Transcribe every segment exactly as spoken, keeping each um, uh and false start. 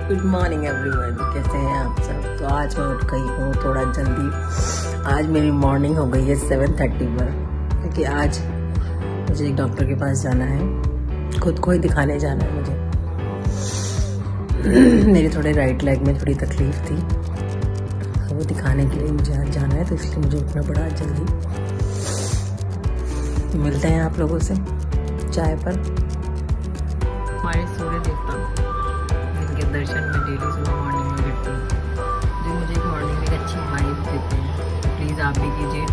Good morning everyone, कैसे हैं आप सब। तो आज मैं उठ गई हूँ थोड़ा जल्दी। आज मेरी मॉर्निंग हो गई है सेवन थर्टी पर, क्योंकि आज मुझे एक डॉक्टर के पास जाना है, खुद को ही दिखाने जाना है मुझे। मेरे थोड़े राइट लेग में थोड़ी तकलीफ थी, तो वो दिखाने के लिए मुझे आज जाना है, तो इसलिए मुझे उठना पड़ा आज जल्दी। मिलते हैं आप लोगों से चाय पर। हमारे सूर्य देवता जिनके दर्शन में डेली सुबह मॉर्निंग में करती हूँ, जो मुझे एक मॉर्निंग में एक अच्छी वाइब देते हैं, तो प्लीज़ आप भी कीजिए।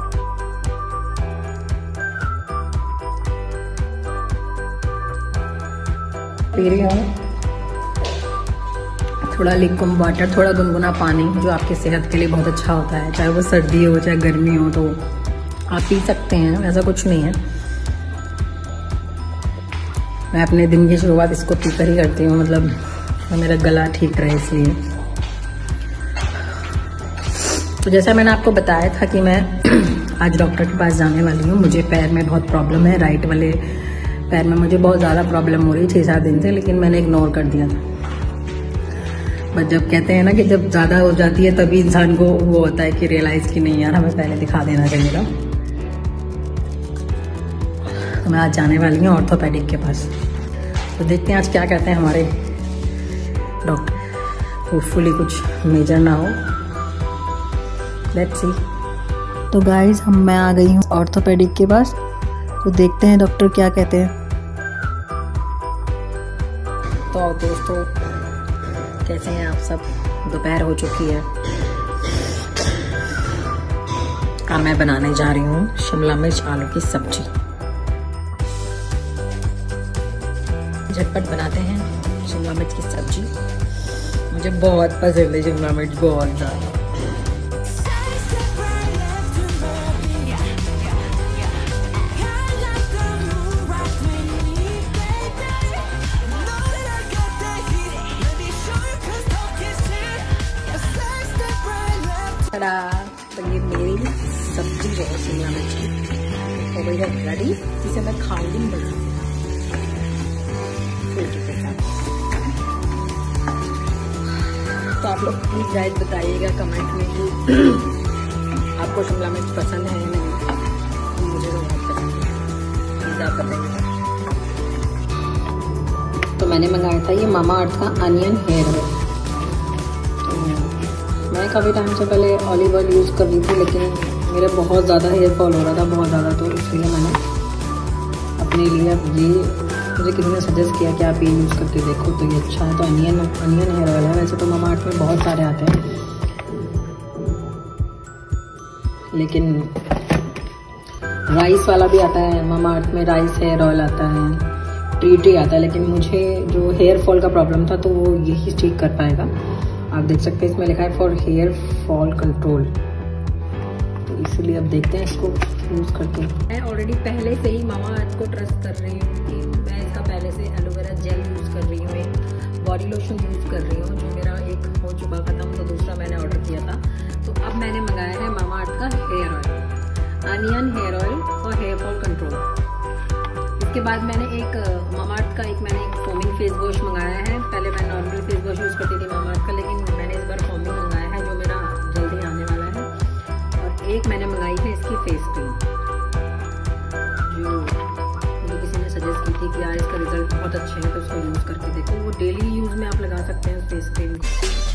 पी रही हूँ थोड़ा लिक्विड वाटर, थोड़ा गुनगुना पानी, जो आपकी सेहत के लिए बहुत अच्छा होता है। चाहे वो सर्दी हो चाहे गर्मी हो, तो आप पी सकते हैं, ऐसा कुछ नहीं है। मैं अपने दिन की शुरुआत इसको पीकर ही करती हूँ, मतलब मेरा गला ठीक रहे इसलिए। तो जैसा मैंने आपको बताया था कि मैं आज डॉक्टर के पास जाने वाली हूँ। मुझे पैर में बहुत प्रॉब्लम है, राइट वाले पैर में मुझे बहुत ज़्यादा प्रॉब्लम हो रही है छः सात दिन से, लेकिन मैंने इग्नोर कर दिया था। बट जब कहते हैं ना कि जब ज़्यादा हो जाती है तभी इंसान को वो होता है कि रियलाइज़ कि नहीं यार, हमें पहले दिखा देना चाहिए था। तो मैं आज जाने वाली हूँ ऑर्थोपेडिक के पास, तो देखते हैं आज क्या कहते हैं हमारे डॉक्टर। होपफुली कुछ मेजर ना हो, लेट्स सी। तो गाइस हम मैं आ गई हूँ ऑर्थोपेडिक के पास, तो देखते हैं डॉक्टर क्या कहते हैं। तो दोस्तों कैसे हैं आप सब। दोपहर हो चुकी है, अब मैं बनाने जा रही हूँ शिमला मिर्च आलू की सब्जी। झटपट बनाते हैं शिमला मिर्च की सब्जी। मुझे बहुत पसंद है शिमला मिर्च, बहुत ज़्यादा। तो ये मेरी सब्जी जो है शिमला मिर्च की हो गई है रेडी, जिसे मैं खाऊंगी बना फुल्की के साथ। तो आप लोग प्लीज गाइस बताइएगा कमेंट में कि आपको शिमला मिर्च पसंद है या नहीं। मुझे तो बहुत पसंद है, प्लीज आप बताइएगा। तो मैंने मंगाया था ये मामा अर्थ का अनियन हेयर ऑयल। मैं काफ़ी टाइम से पहले ऑलिव ऑयल यूज़ कर रही थी, लेकिन मेरा बहुत ज़्यादा हेयर फॉल हो रहा था, बहुत ज़्यादा, तो इसलिए मैंने अपने लिए ये मुझे किसी ने सजेस्ट किया कि आप ये यूज़ करके देखो, तो ये अच्छा है। तो अनियन अनियन हेयर ऑयल है। वैसे तो मामा अर्थ में बहुत सारे आते हैं, लेकिन राइस वाला भी आता है मामा अर्थ में, राइस हेयर ऑयल आता है, ट्री ट्री आता है, लेकिन मुझे जो हेयर फॉल का प्रॉब्लम था तो वो यही ठीक कर पाएगा। आप देख सकते हैं इसमें लिखा है फॉर हेयर फॉल कंट्रोल, तो इसलिए अब देखते हैं इसको यूज़ करके। मैं ऑलरेडी पहले से ही मामा अर्थ को ट्रस्ट कर रही हूँ कि मैं इसका पहले से एलोवेरा जेल यूज़ कर रही हूँ, एक बॉडी लोशन यूज़ कर रही हूँ, जो मेरा एक हो चुका ख़त्म, तो दूसरा मैंने ऑर्डर किया था। तो अब मैंने मंगाया है मामा अर्थ का hair oil, onion hair oil for hair fall control. इसके बाद मैंने एक मामा अर्थ का एक मैंने एक फोमिंग फेस वॉश मंगाया है। पहले मैं नॉर्मल फेस वॉश यूज़ करती थी मामा अर्थ का, लेकिन मैंने इस बार फोमिंग मंगाया है, जो मेरा जल्दी आने वाला है। और एक मैंने मंगाई है इसकी फेस क्रीम, जो मुझे किसी ने सजेस्ट की थी कि यार इसका रिजल्ट बहुत अच्छे हैं, तो इसको यूज़ करके देखो। वो डेली यूज़ में आप लगा सकते हैं उस फेस क्रीम को।